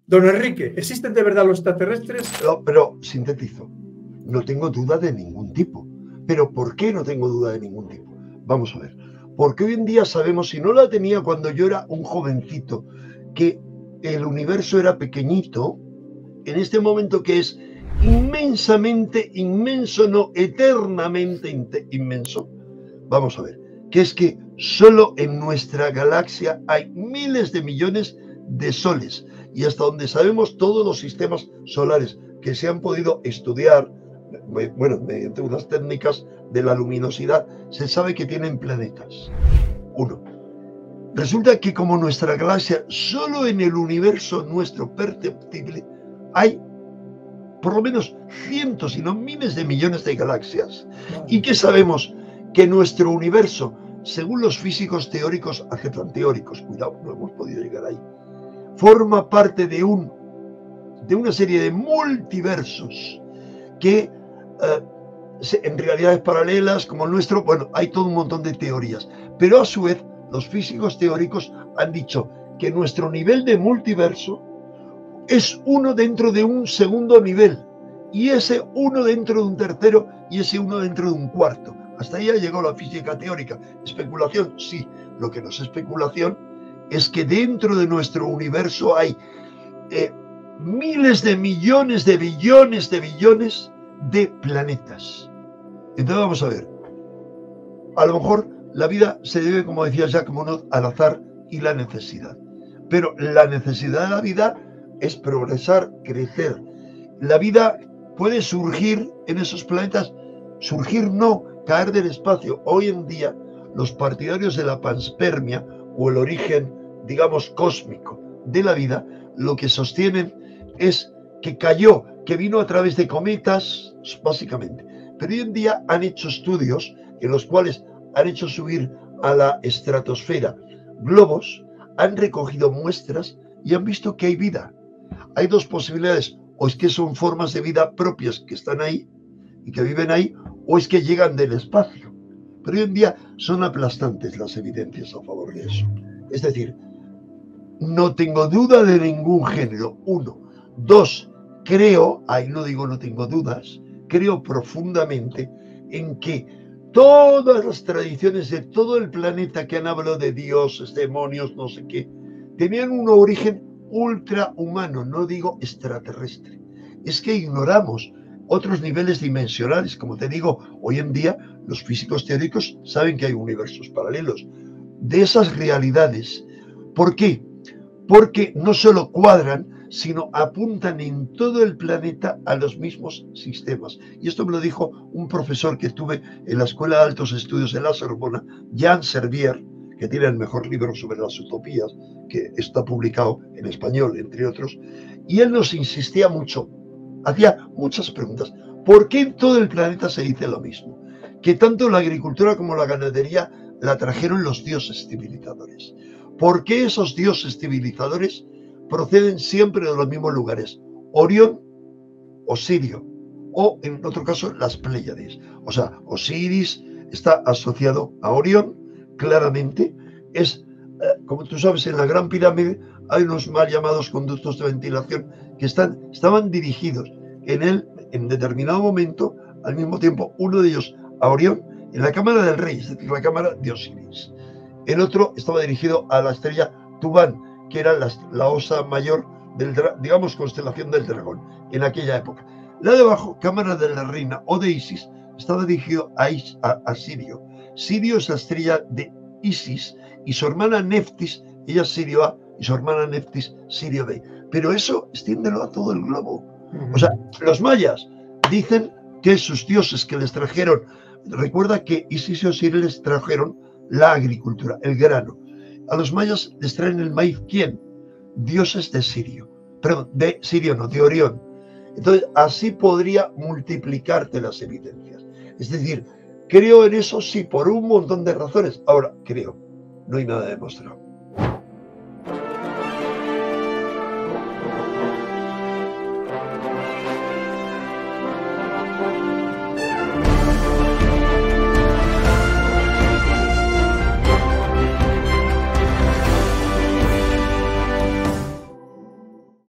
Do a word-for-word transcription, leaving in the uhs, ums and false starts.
Don Enrique, ¿existen de verdad los extraterrestres? No, pero sintetizo. No tengo duda de ningún tipo. ¿Pero por qué no tengo duda de ningún tipo? Vamos a ver. Porque hoy en día sabemos, si no la tenía cuando yo era un jovencito, que el universo era pequeñito, en este momento que es inmensamente inmenso, no eternamente inmenso. Vamos a ver, que es que solo en nuestra galaxia hay miles de millones de soles, y hasta donde sabemos todos los sistemas solares que se han podido estudiar, bueno, mediante unas técnicas de la luminosidad, se sabe que tienen planetas. Uno. Resulta que como nuestra galaxia, solo en el universo nuestro perceptible hay por lo menos cientos, si no miles de millones de galaxias. ¿Y qué sabemos? Que nuestro universo, según los físicos teóricos, aceptan teóricos, cuidado, no hemos podido llegar ahí, forma parte de, un, de una serie de multiversos que eh, en realidades paralelas como el nuestro, bueno, hay todo un montón de teorías, pero a su vez los físicos teóricos han dicho que nuestro nivel de multiverso es uno dentro de un segundo nivel, y ese uno dentro de un tercero, y ese uno dentro de un cuarto. Hasta ahí ha llegado la física teórica. Especulación, sí. Lo que no es especulación es que dentro de nuestro universo hay eh, miles de millones de billones de billones de planetas. Entonces vamos a ver. A lo mejor la vida se debe, como decía Jacques Monod, al azar y la necesidad. Pero la necesidad de la vida es progresar, crecer. La vida puede surgir en esos planetas, surgir no, caer del espacio. Hoy en día, los partidarios de la panspermia o el origen, digamos, cósmico de la vida, lo que sostienen es que cayó, que vino a través de cometas, básicamente. Pero hoy en día han hecho estudios en los cuales han hecho subir a la estratosfera globos, han recogido muestras y han visto que hay vida. Hay dos posibilidades, o es que son formas de vida propias que están ahí y que viven ahí, o es que llegan del espacio. Pero hoy en día son aplastantes las evidencias a favor de eso. Es decir, no tengo duda de ningún género, uno. Dos, creo, ahí no digo no tengo dudas, creo profundamente en que todas las tradiciones de todo el planeta que han hablado de dioses, demonios, no sé qué, tenían un origen ultrahumano, no digo extraterrestre. Es que ignoramos otros niveles dimensionales. Como te digo, hoy en día los físicos teóricos saben que hay universos paralelos. De esas realidades, ¿por qué? Porque no solo cuadran, sino apuntan en todo el planeta a los mismos sistemas. Y esto me lo dijo un profesor que tuve en la Escuela de Altos Estudios de la Sorbona, Jean Servier, que tiene el mejor libro sobre las utopías, que está publicado en español, entre otros, y él nos insistía mucho, hacía muchas preguntas. ¿Por qué en todo el planeta se dice lo mismo? Que tanto la agricultura como la ganadería la trajeron los dioses civilizadores. ¿Por qué esos dioses civilizadores proceden siempre de los mismos lugares? Orión, Osirio, o en otro caso las Pléyades. O sea, Osiris está asociado a Orión, claramente. Es, eh, como tú sabes, en la Gran Pirámide hay unos mal llamados conductos de ventilación que están, estaban dirigidos en él, en determinado momento, al mismo tiempo, uno de ellos a Orión, en la cámara del rey, es decir, la cámara de Osiris. El otro estaba dirigido a la estrella Tubán, que era la, la osa mayor del, digamos, constelación del dragón, en aquella época. La de abajo, cámara de la reina o de Isis, estaba dirigido a, Is, a, a Sirio. Sirio es la estrella de Isis y su hermana Neftis, ella es Sirio A y su hermana Neftis Sirio B. Pero eso extiéndelo a todo el globo. O sea, los mayas dicen que sus dioses que les trajeron, recuerda que Isis y Osiris les trajeron la agricultura, el grano. A los mayas les traen el maíz, ¿quién? Dioses de Sirio, perdón, de Sirio no, de Orión. Entonces, así podría multiplicarte las evidencias. Es decir, creo en eso sí, por un montón de razones. Ahora, creo, no hay nada demostrado.